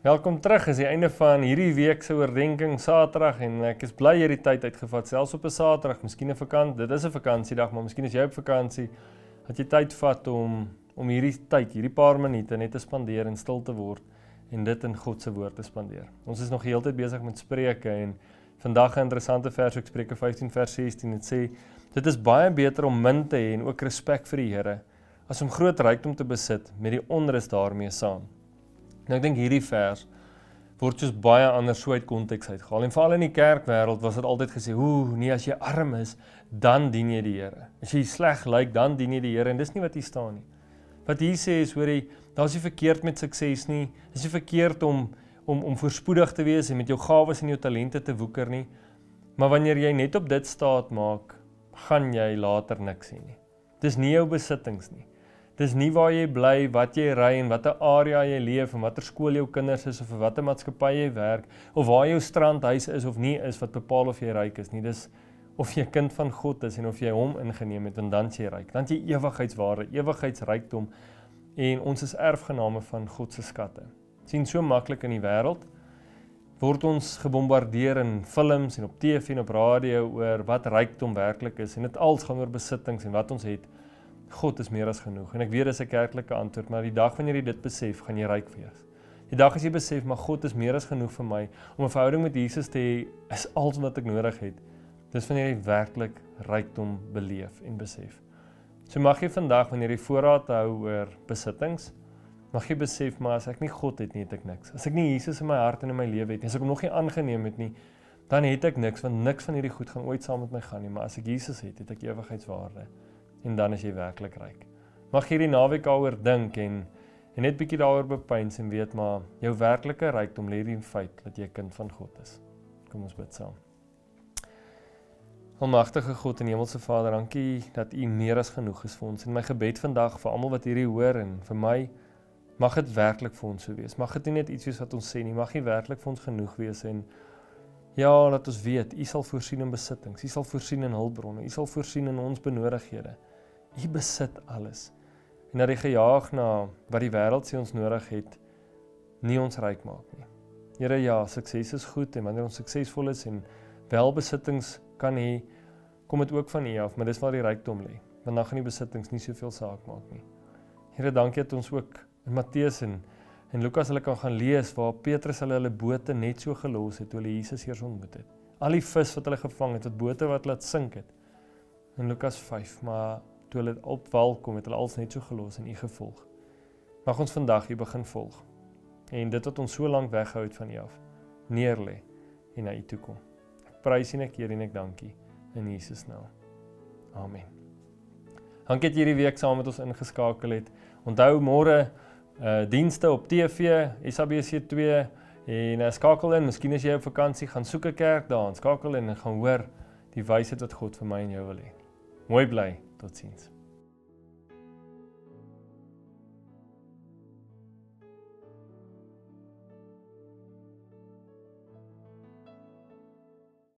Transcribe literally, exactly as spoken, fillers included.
Welkom terug, is die einde van hierdie week se oordenking Saterdag en ek is bly jy het die tyd uitgevat, selfs op 'n Saterdag, miskien 'n vakansie, dit is 'n vakansiedag, maar miskien is jy op vakansie, dat jy tyd vat om om hierdie tyd, hierdie paar minute net te spandeer en stil te word en dit in God se woord te spandeer. Ons is nog heeltyd besig met Spreuke en vandag 'n interessante vers uit Spreuke vyftien vers sestien, dit sê dit is baie beter om min te hê en ook respek vir die Here as om groot rykdom te besit met die onrus daarmee saam. Nou ek dink hierdie vers word soos baie anders so uit konteks uitgehaal. En veral in die kerkwêreld was dit altyd gesê, "Ooh, nee, as jy arm is, dan dien jy die Here. As jy sleg lyk, dan dien jy die Here." En dis nie wat hier staan nie. Wat hier sê is, hoor jy, daar's nie verkeerd met sukses nie. Dis nie verkeerd om om om voorspoedig te wees en met jou gawes en jou talente te woeker nie. Maar wanneer jy net op dit staat maak, gaan jy later niks hê nie. Dis nie jou besittings nie. Dis nie waar jy bly, wat jy ry en watter area jy leef en watter skool jou kinders is of vir watter maatskappy jy werk of waar jou strandhuis is of nie is wat bepaal of jy ryk is nie. Dis of jy 'n kind van God is en of jy hom ingeneem het en dan jy ryk. Dan jy ewigheidswaarde, ewigheidsrykdom en ons is erfgename van God se skatte. Sien so maklik in die wêreld word ons gebombardeer in films en op T V en op radio oor wat rykdom werklik is en dit alles gaan oor besittings en wat ons het. God is meer as genoeg en ek weet dis 'n kerklike antwoord, maar die dag wanneer jy dit besef, gaan jy ryk wees. Die dag as jy besef, maar God is meer as genoeg vir my om 'n verhouding met Jesus te hê, is alles wat ek nodig het. Dis wanneer jy werklik rykdom beleef en besef. So mag jy vandag, wanneer jy voorraad hou oor besittings, mag jy besef, maar as ek nie God het nie, het ek niks. As ek nie Jesus in my hart en in my lewe het nie, as ek hom nog nie aangeneem het nie, dan het ek niks, want niks van hierdie goed gaan ooit saam met my gaan nie, maar as ek Jesus het, het ek ewigheidswaarde. En dan is jy werklik ryk. Mag jy die naweek daaroor dink en, en net bietjie daaroor bepeins en weet maar, jou werklike rykdom lê in die feit dat jy 'n kind van God is. Kom ons bid saam. Almagtige God en Hemelse Vader, dankie dat U meer as genoeg is vir ons. En my gebed vandag vir almal wat hierdie hoor en vir my, mag dit werklik vir ons so wees. Mag dit nie net iets wees wat ons sê nie, mag U werklik vir ons genoeg wees en ja, laat ons weet, U sal voorsien in besittings, U sal voorsien in hulpbronne, U sal voorsien in ons benodighede. U besit alles. En dat die gejaag na wat die wêreld sê ons nodig het, nie ons ryk maak nie. Here, ja, sukses is goed en wanneer ons suksesvol is en wel besittings kan hê, kom dit ook van U af, maar dis waar die rykdom lê. Want dan gaan die besittings nie soveel saak maak nie. Here, dankie dat ons ook in Matteus en en Lukas hulle kan gaan lees waar Petrus hulle hulle bote net so gelos het toe hulle Jesus eers ontmoet het. Al die vis wat hulle gevang het, wat bote wat laat sink het. In Lukas vyf, maar toe hulle op wal kom, het hulle alles net so gelos en U gevolg. Mag ons vandag U begin volg. En dit wat ons so lank weghou het van U af, neerlê en na U toe kom. Ek prys en ek eer en ek dankie in Jesus naam. Amen. Dankie dat jy hierdie week saam met ons ingeskakel het. Onthou môre uh, dienste op T V, S A B C twee en uh, skakel in, miskien as jy op vakansie gaan soek 'n kerk daar, skakel in en gaan hoor die wysheid wat God vir my en jou wil hê. Mooi bly. Tot ziens.